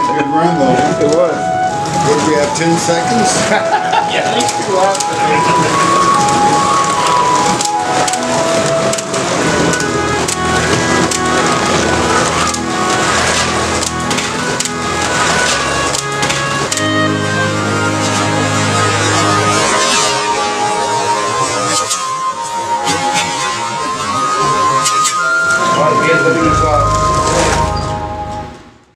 Good run though. It was. What, we have 10 seconds? Yeah, at least 2 hours. BMW